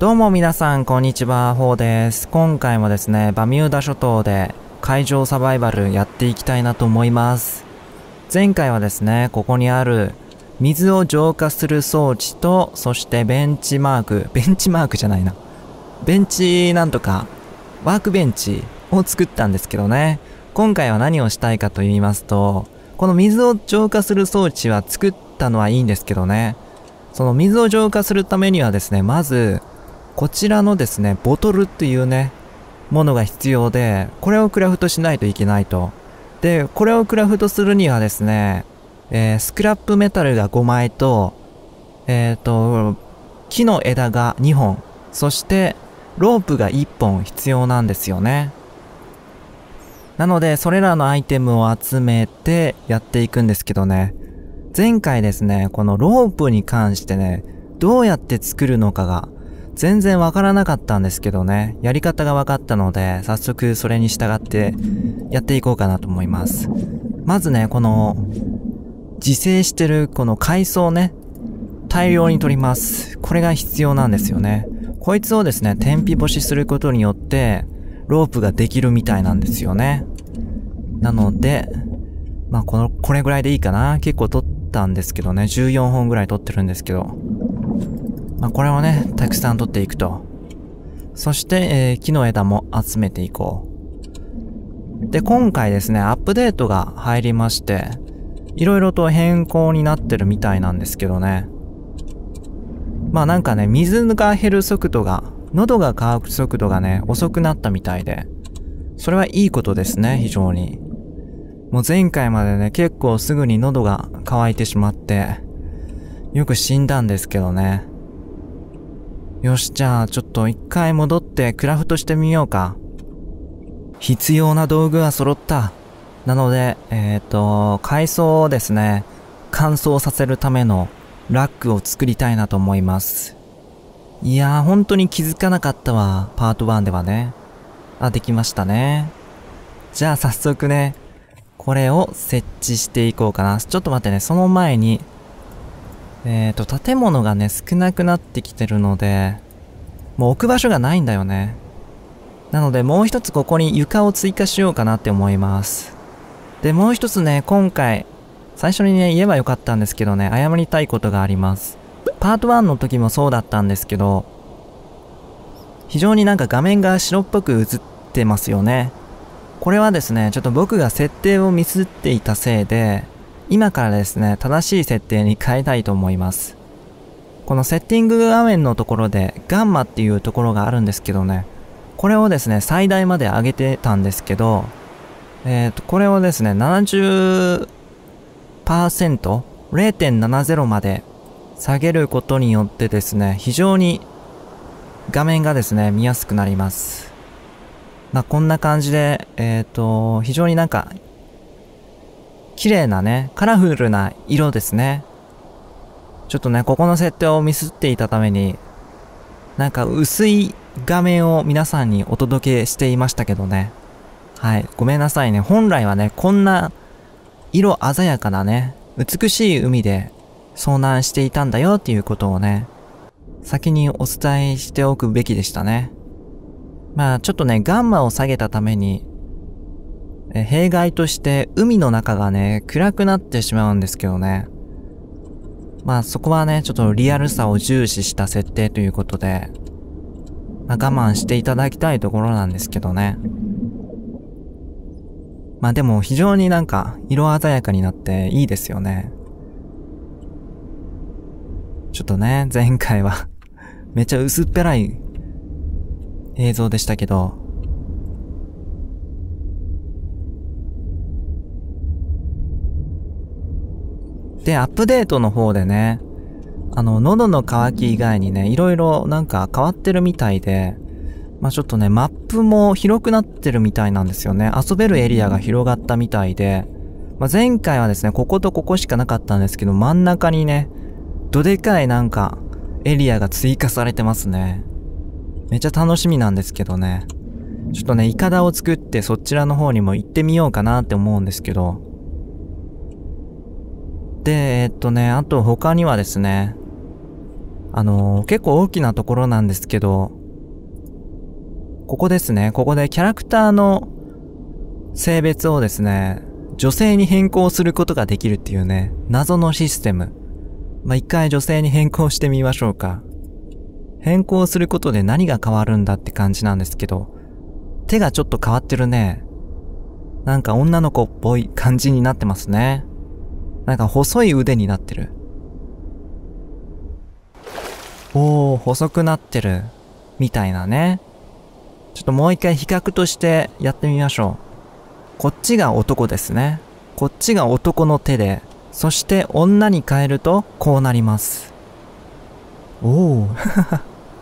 どうも皆さんこんにちは、ほうです。今回もですね、バミューダ諸島で海上サバイバルやっていきたいなと思います。前回はですね、ここにある水を浄化する装置と、そしてベンチマークじゃないな。ベンチなんとか、ワークベンチを作ったんですけどね。今回は何をしたいかと言いますと、この水を浄化する装置は作ったのはいいんですけどね。その水を浄化するためにはですね、まず、こちらのですね、ボトルっていうね、ものが必要で、これをクラフトしないといけないと。で、これをクラフトするにはですね、スクラップメタルが5枚と、木の枝が2本、そしてロープが1本必要なんですよね。なので、それらのアイテムを集めてやっていくんですけどね、前回ですね、このロープに関してね、どうやって作るのかが全然わからなかったんですけどね、やり方が分かったので、早速それに従ってやっていこうかなと思います。まずね、この自生してるこの海藻ね、大量に取ります。これが必要なんですよね。こいつをですね、天日干しすることによってロープができるみたいなんですよね。なので、まあこれぐらいでいいかな。結構取ったんですけどね、14本ぐらい取ってるんですけど、まあこれをね、たくさん取っていくと。そして、木の枝も集めていこう。で、今回ですね、アップデートが入りまして、いろいろと変更になってるみたいなんですけどね。まあなんかね、水が減る速度が、喉が渇く速度がね、遅くなったみたいで、それはいいことですね、非常に。もう前回までね、結構すぐに喉が渇いてしまって、よく死んだんですけどね。よし、じゃあちょっと一回戻ってクラフトしてみようか。必要な道具は揃った。なので、海藻をですね、乾燥させるためのラックを作りたいなと思います。いやー、本当に気づかなかったわ。パート1ではね。あ、できましたね。じゃあ早速ね、これを設置していこうかな。ちょっと待ってね、その前に、建物がね、少なくなってきてるので、もう置く場所がないんだよね。なので、もう一つここに床を追加しようかなって思います。で、もう一つね、今回、最初にね、言えばよかったんですけどね、謝りたいことがあります。パート1の時もそうだったんですけど、非常になんか画面が白っぽく映ってますよね。これはですね、ちょっと僕が設定をミスっていたせいで、今からですね、正しい設定に変えたいと思います。このセッティング画面のところでガンマっていうところがあるんですけどね、これをですね、最大まで上げてたんですけど、これをですね、70%、0.70 まで下げることによってですね、非常に画面がですね、見やすくなります。まあ、こんな感じで、非常になんか、綺麗なね、カラフルな色ですね。ちょっとね、ここの設定をミスっていたために、なんか薄い画面を皆さんにお届けしていましたけどね。はい、ごめんなさいね。本来はね、こんな色鮮やかなね、美しい海で遭難していたんだよっていうことをね、先にお伝えしておくべきでしたね。まあちょっとね、ガンマを下げたために、弊害として海の中がね、暗くなってしまうんですけどね。まあそこはね、ちょっとリアルさを重視した設定ということで、まあ、我慢していただきたいところなんですけどね。まあでも非常になんか色鮮やかになっていいですよね。ちょっとね、前回はめっちゃ薄っぺらい映像でしたけど、で、アップデートの方でね、喉の渇き以外にね、いろいろなんか変わってるみたいで、まあちょっとね、マップも広くなってるみたいなんですよね。遊べるエリアが広がったみたいで、まあ前回はですね、こことここしかなかったんですけど、真ん中にね、どでかいなんか、エリアが追加されてますね。めっちゃ楽しみなんですけどね。ちょっとね、イカダを作ってそちらの方にも行ってみようかなって思うんですけど、で、あと他にはですね、 結構大きなところなんですけど、ここですね。ここでキャラクターの性別をですね、女性に変更することができるっていうね、謎のシステム。一回女性に変更してみましょうか。変更することで何が変わるんだって感じなんですけど、手がちょっと変わってるね。なんか女の子っぽい感じになってますね。なんか細い腕になってる。おー、細くなってる。みたいなね。ちょっともう一回比較としてやってみましょう。こっちが男ですね。こっちが男の手で、そして女に変えるとこうなります。おー。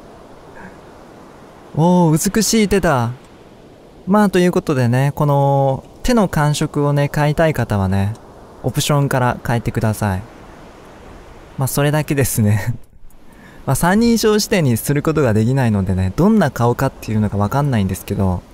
おー、美しい手だ。ということでね、この手の感触をね、変えたい方はね、オプションから変えてください。それだけですね。三人称視点にすることができないのでね、どんな顔かっていうのがわかんないんですけど。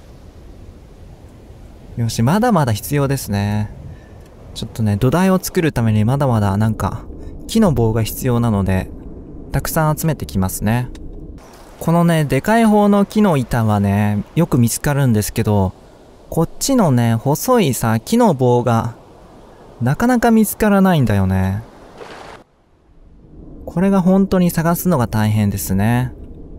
よし、まだまだ必要ですね。ちょっとね、土台を作るためにまだまだなんか、木の棒が必要なので、たくさん集めてきますね。このね、でかい方の木の板はね、よく見つかるんですけど、こっちのね、細いさ、木の棒が、なかなか見つからないんだよね。これが本当に探すのが大変ですね。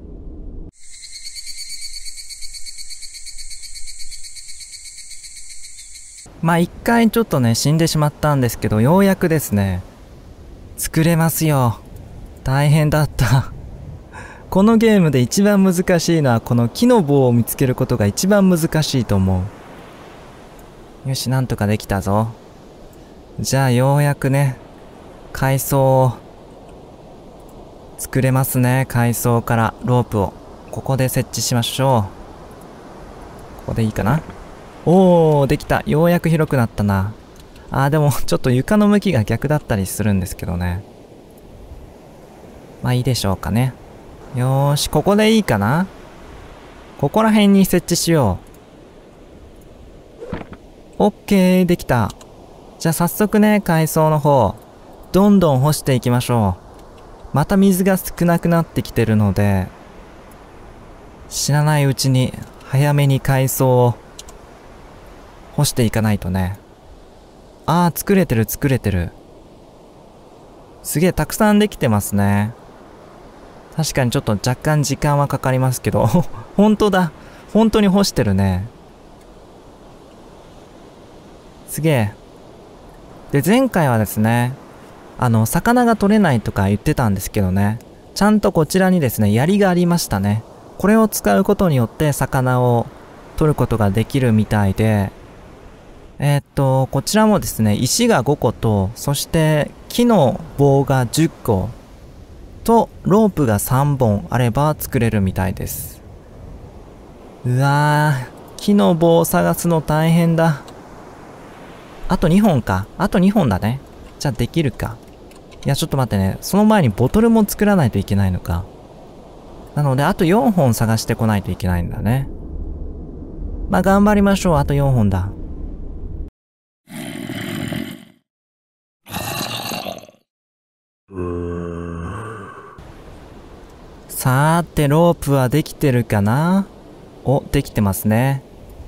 一回ちょっとね、死んでしまったんですけど、ようやくですね、作れますよ。大変だった。このゲームで一番難しいのは、この木の棒を見つけることが一番難しいと思う。よし、なんとかできたぞ。じゃあようやくね、階層を作れますね。階層からロープをここで設置しましょう。ここでいいかな。おー、できた。ようやく広くなったな。でもちょっと床の向きが逆だったりするんですけどね。いいでしょうかね。よーし、ここでいいかな。ここら辺に設置しよう。オッケー、できた。じゃあ早速ね、階層の方、どんどん干していきましょう。また水が少なくなってきてるので、知らないうちに早めに階層を干していかないとね。作れてる作れてる。すげえたくさんできてますね。確かにちょっと若干時間はかかりますけど、本当だ。本当に干してるね。すげえ。で、前回はですね、魚が取れないとか言ってたんですけどね、ちゃんとこちらにですね、槍がありましたね。これを使うことによって魚を取ることができるみたいで、こちらもですね、石が5個と、そして木の棒が10個と、ロープが3本あれば作れるみたいです。うわー、木の棒を探すの大変だ。あと2本か。あと2本だね。じゃあできるか。いや、ちょっと待ってね。その前にボトルも作らないといけないのか。なので、あと4本探してこないといけないんだね。頑張りましょう。あと4本だ。さーて、ロープはできてるかな？できてますね。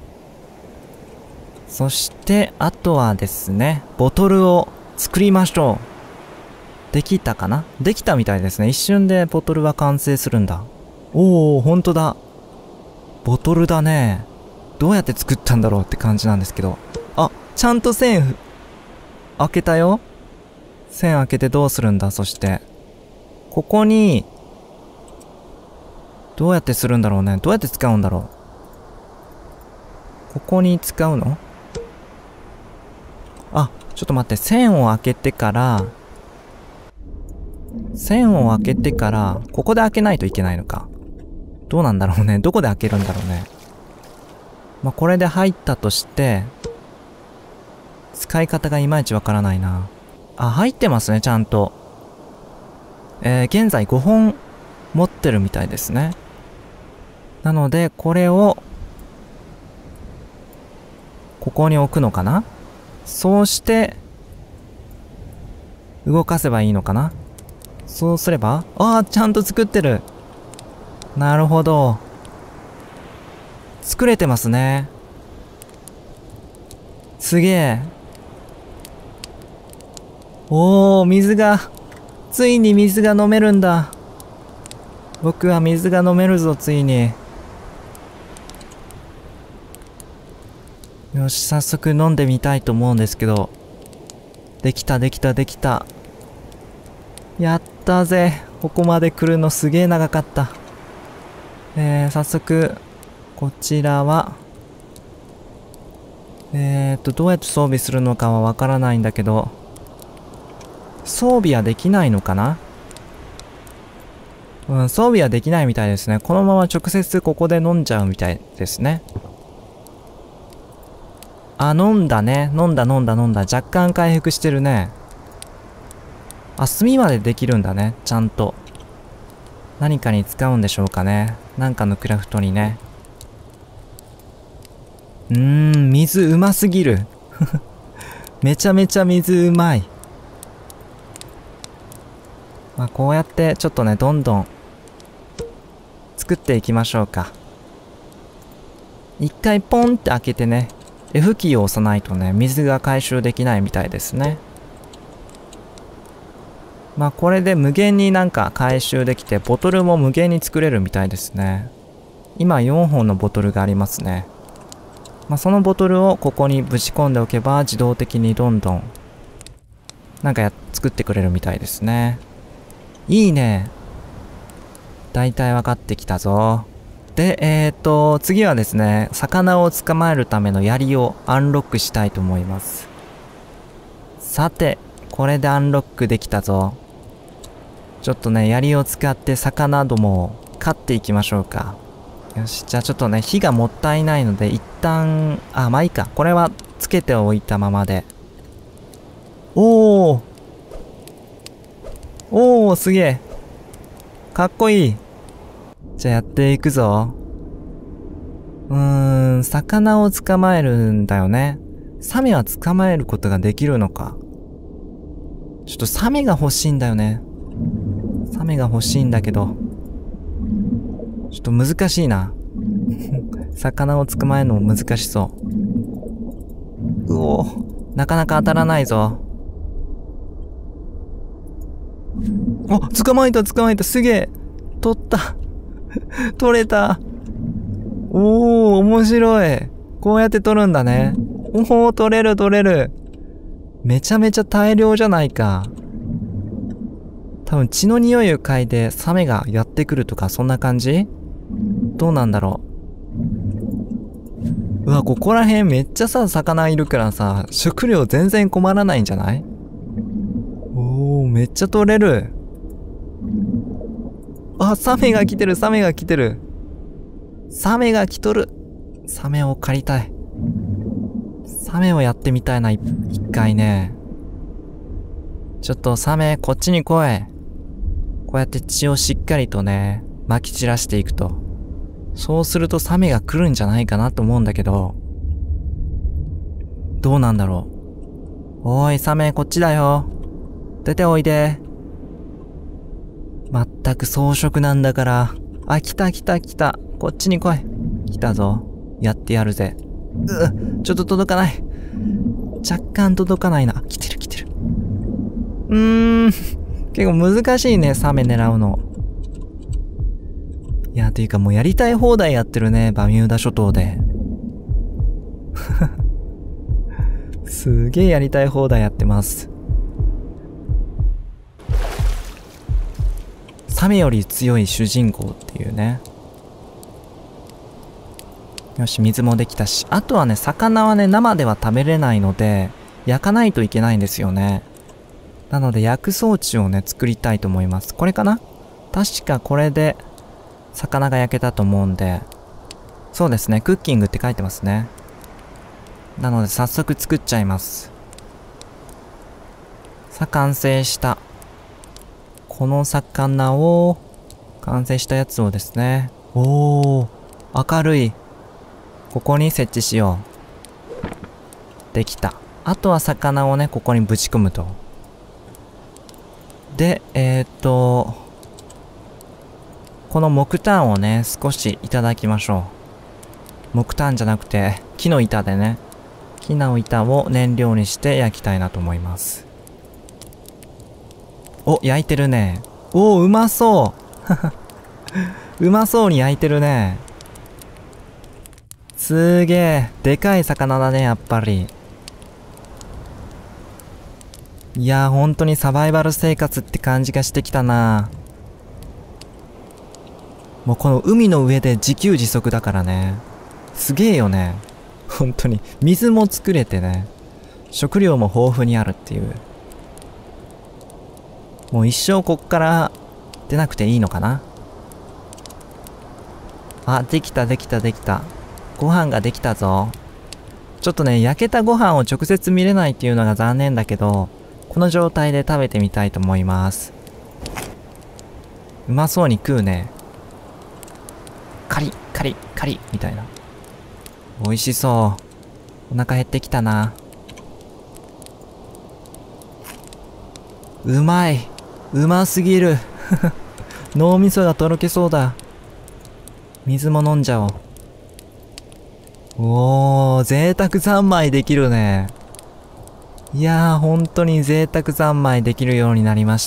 そして、あとはですね、ボトルを作りましょう。できたかな？できたみたいですね。一瞬でボトルは完成するんだ。おー、ほんとだ。ボトルだね。どうやって作ったんだろうって感じなんですけど。ちゃんと線、開けたよ。線開けてどうするんだ？そして。ここに、どうやってするんだろうね。どうやって使うんだろう。ここに使うの？ちょっと待って。線を開けてから、ここで開けないといけないのか。どうなんだろうね。どこで開けるんだろうね。これで入ったとして、使い方がいまいちわからないな。入ってますね、ちゃんと。現在5本持ってるみたいですね。なので、これを、ここに置くのかな？そうして、動かせばいいのかな？ そうすれば、ああ、ちゃんと作ってる。なるほど。作れてますね。すげえ。おー、水が、ついに水が飲めるんだ。僕は水が飲めるぞ、ついに。よし、早速飲んでみたいと思うんですけど。できた、できた、できた。やったぜ。ここまで来るのすげえ長かった。早速、こちらは、どうやって装備するのかはわからないんだけど、装備はできないのかな？うん、装備はできないみたいですね。このまま直接ここで飲んじゃうみたいですね。あ、飲んだね。飲んだ。若干回復してるね。あ、炭までできるんだね。ちゃんと。何かに使うんでしょうかね。なんかのクラフトにね。水うますぎる。めちゃめちゃ水うまい。まあ、こうやってちょっとね、どんどん作っていきましょうか。一回ポンって開けてね、F キーを押さないとね、水が回収できないみたいですね。まあこれで無限になんか回収できて、ボトルも無限に作れるみたいですね。今4本のボトルがありますね。まあそのボトルをここにぶち込んでおけば、自動的にどんどんなんか作ってくれるみたいですね。いいね。だいたい分かってきたぞ。で、次はですね、魚を捕まえるための槍をアンロックしたいと思います。さて、これでアンロックできたぞ。ちょっとね、槍を使って魚どもを飼っていきましょうか。よし、じゃあちょっとね、火がもったいないので、一旦、まあいいか。これはつけておいたままで。おー、すげえ。かっこいい。じゃあやっていくぞ。魚を捕まえるんだよね。サメは捕まえることができるのか。ちょっとサメが欲しいんだよね。サメが欲しいんだけど。ちょっと難しいな。魚を捕まえるのも難しそう。なかなか当たらないぞ。あ、捕まえた、すげえ。取った。取れた。面白い。こうやって取るんだね。取れる。めちゃめちゃ大量じゃないか。多分血の匂いを嗅いでサメがやってくるとかそんな感じ？どうなんだろう。うわ、ここら辺めっちゃさ、魚いるからさ、食料全然困らないんじゃない？めっちゃ取れる。あ、サメが来てる。サメが来とる。サメを狩りたい。サメをやってみたいな、一回ね。ちょっとサメ、こっちに来い。こうやって血をしっかりとね、撒き散らしていくと。そうするとサメが来るんじゃないかなと思うんだけど。どうなんだろう。おーい、サメ、こっちだよ。出ておいで。まったく装飾なんだから。あ、来た。こっちに来い。来たぞ。やってやるぜ。ちょっと届かない。若干届かないな。来てる。結構難しいね、サメ狙うの。いや、ていうかもうやりたい放題やってるね、バミューダ諸島で。すげえやりたい放題やってます。サメより強い主人公っていうね。よし、水もできたし。あとはね、魚はね、生では食べれないので、焼かないといけないんですよね。なので、焼く装置をね、作りたいと思います。これかな？確かこれで、魚が焼けたと思うんで。そうですね、クッキングって書いてますね。なので、早速作っちゃいます。さあ、完成した。この魚を、完成したやつをですね。明るい。ここに設置しよう。できた。あとは魚をね、ここにぶち込むと。 で、この木炭をね、少しいただきましょう。木炭じゃなくて、木の板でね、木の板を燃料にして焼きたいなと思います。お、焼いてるね。おー、うまそううまそうに焼いてるね。すーげー。でかい魚だね、やっぱり。いやー、ほんとにサバイバル生活って感じがしてきたな。もうこの海の上で自給自足だからね。すげーよね。本当に。水も作れてね。食料も豊富にあるっていう。もう一生こっから出なくていいのかな。あ、できたできたできた。ご飯ができたぞ。ちょっとね、焼けたご飯を直接見れないっていうのが残念だけど、この状態で食べてみたいと思います。うまそうに食うね。カリッカリッカリッみたいな。美味しそう。お腹減ってきたな。うまい。うますぎる。脳みそがとろけそうだ。水も飲んじゃおう。おー、贅沢三昧できるね。いやー、本当に贅沢三昧できるようになりました。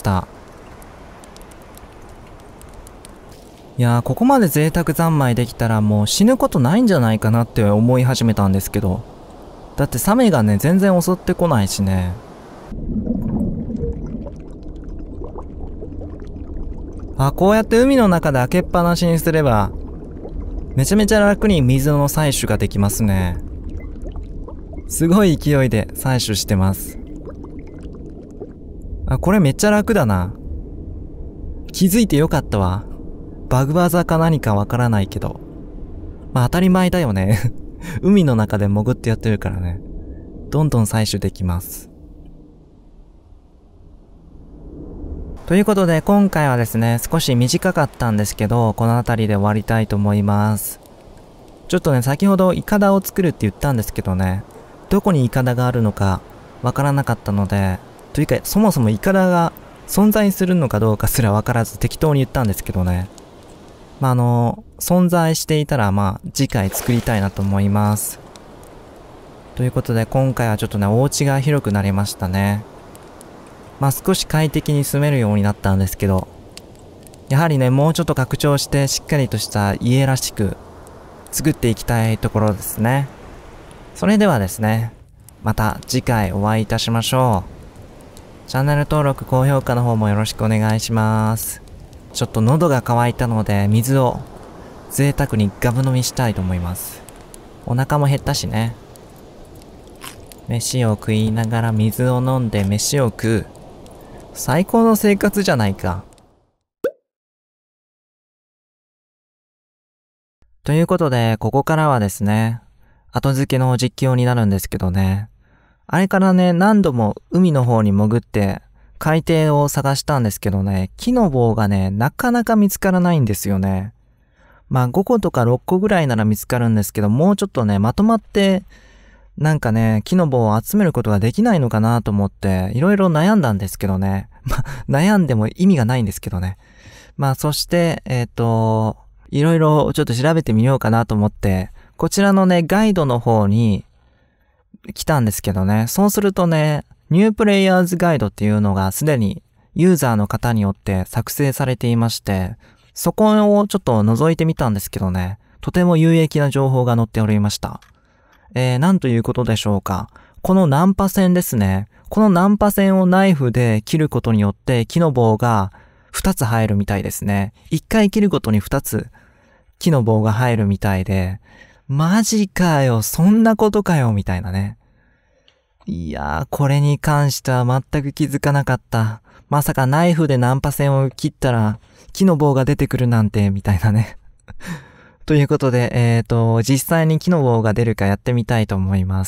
いやー、ここまで贅沢三昧できたらもう死ぬことないんじゃないかなって思い始めたんですけど。だってサメがね、全然襲ってこないしね。あ、こうやって海の中で開けっぱなしにすれば、めちゃめちゃ楽に水の採取ができますね。すごい勢いで採取してます。あ、これめっちゃ楽だな。気づいてよかったわ。バグ技か何かわからないけど。まあ当たり前だよね。海の中で潜ってやってるからね。どんどん採取できます。ということで今回はですね、少し短かったんですけど、この辺りで終わりたいと思います。ちょっとね、先ほどイカダを作るって言ったんですけどね、どこにイカダがあるのかわからなかったので、というかそもそもイカダが存在するのかどうかすらわからず適当に言ったんですけどね。まあ存在していたら次回作りたいなと思います。ということで今回はちょっとね、お家が広くなりましたね。少し快適に住めるようになったんですけど、やはりね、もうちょっと拡張してしっかりとした家らしく作っていきたいところですね。それではですね、また次回お会いいたしましょう。チャンネル登録、高評価の方もよろしくお願いします。ちょっと喉が渇いたので水を贅沢にガブ飲みしたいと思います。お腹も減ったしね。飯を食いながら水を飲んで飯を食う。最高の生活じゃないか。ということで、ここからはですね、後付けの実況になるんですけどね。あれからね、何度も海の方に潜って海底を探したんですけどね、木の棒がね、なかなか見つからないんですよね。5個とか6個ぐらいなら見つかるんですけど、もうちょっとね、まとまってなんかね、木の棒を集めることができないのかなと思って、いろいろ悩んだんですけどね。悩んでも意味がないんですけどね。そして、いろいろちょっと調べてみようかなと思って、こちらのね、ガイドの方に来たんですけどね。そうするとね、ニュープレイヤーズガイドっていうのがすでにユーザーの方によって作成されていまして、そこをちょっと覗いてみたんですけどね、とても有益な情報が載っておりました。なんということでしょうか。このナンパ線ですね。このナンパ線をナイフで切ることによって木の棒が2つ入るみたいですね。1回切るごとに2つ木の棒が入るみたいで、マジかよ、そんなことかよ、みたいなね。いやー、これに関しては全く気づかなかった。まさかナイフでナンパ線を切ったら木の棒が出てくるなんて、みたいなね。ということで、実際に木の棒が出るかやってみたいと思います。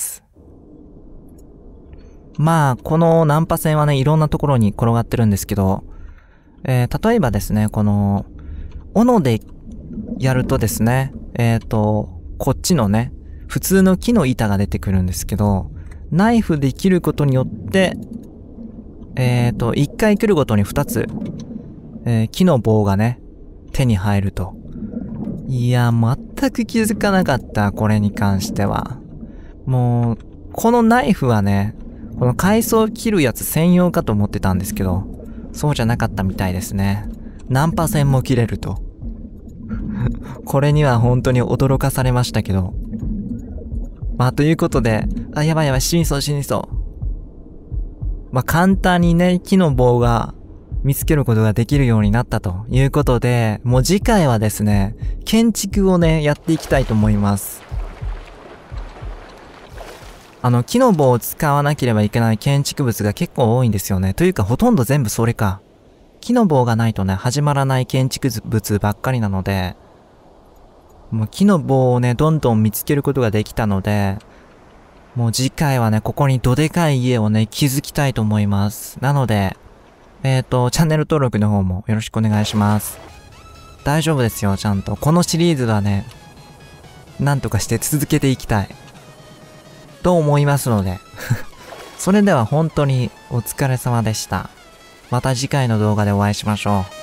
このナンパ線はね、いろんなところに転がってるんですけど、例えばですね、この、斧でやるとですね、こっちのね、普通の木の板が出てくるんですけど、ナイフで切ることによって、 1回来るごとに2つ、木の棒がね、手に入ると。いや、全く気づかなかった、これに関しては。もう、このナイフはね、この海藻を切るやつ専用かと思ってたんですけど、そうじゃなかったみたいですね。ナンパ線も切れると。これには本当に驚かされましたけど。まあ、ということで、あ、やばいやばい、死にそう死にそう。まあ、簡単にね、木の棒が見つけることができるようになったということで、もう次回はですね、建築をね、やっていきたいと思います。木の棒を使わなければいけない建築物が結構多いんですよね。というか、ほとんど全部それか。木の棒がないとね、始まらない建築物ばっかりなので、もう木の棒をね、どんどん見つけることができたので、もう次回はね、ここにどでかい家をね、築きたいと思います。なので、チャンネル登録の方もよろしくお願いします。大丈夫ですよ、ちゃんと。このシリーズはね、なんとかして続けていきたい。と思いますので。それでは本当にお疲れ様でした。また次回の動画でお会いしましょう。